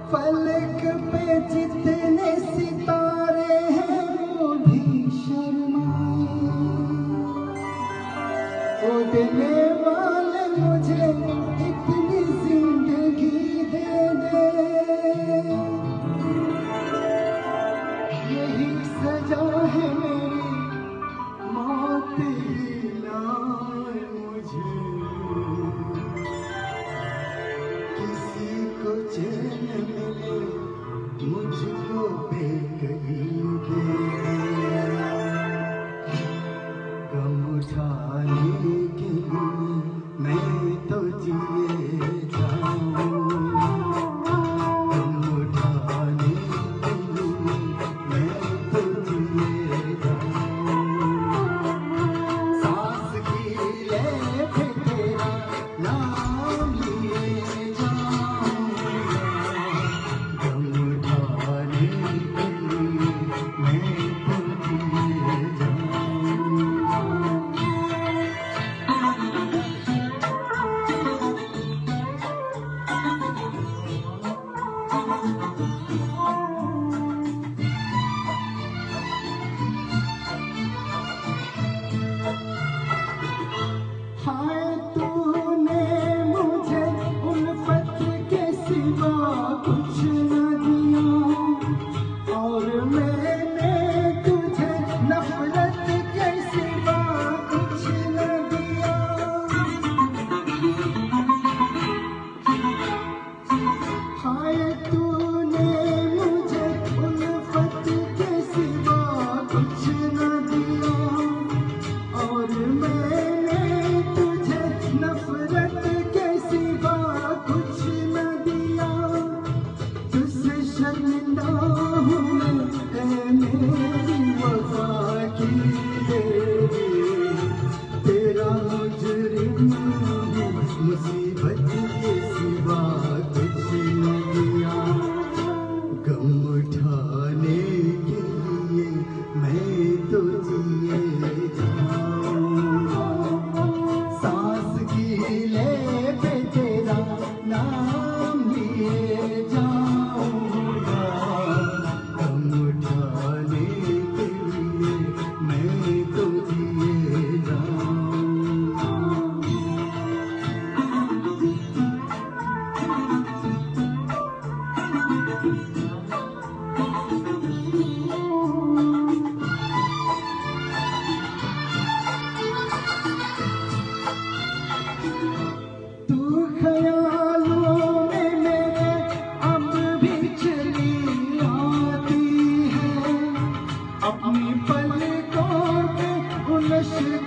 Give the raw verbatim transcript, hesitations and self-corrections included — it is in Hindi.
फलक पे जितने सितारे हैं वो भी शर्माए। ओ देने वाले मुझे इतनी जिंदगी दे दे, यही सजा है मेरी मौत ही लाए मुझे। किसी को चैन मिले मुझको बेकही दे, गम उठाने के लिए मैं तो जिए जाऊं, गम उठाने के लिए मैं तो जिए जाऊं। सांस की ले पे तेरा नाम लिए जाऊंगा, गम उठाने के लिए मैं तो जिए जाऊंगा। हाय तूने मुझे उल्फत के सिवा कुछ न दिया, और मैंने तुझे नफरत के सिवा कुछ न दिया। हाय तूने मुझे उल्फत के सिवा कुछ न दिया, और मैंने तुझे नफरत के सिवा कुछ न दिया। तुझसे शर्मिंदा हूँ मैं ऐ मेरी वफा की देवी, तेरा मुजरिम हूँ मुसीबत के सिवा कुछ न दिया। गम उठाने के लिए मैं तो जिए जाऊंगा, सांस की ले पे तेरा नाम लिए जाऊंगा, गम उठाने के लिए मैं तो जिए जाऊंगा। तू ख्यालों में मेरे अब भी चली आती है, अपनी पलकों पे उलझ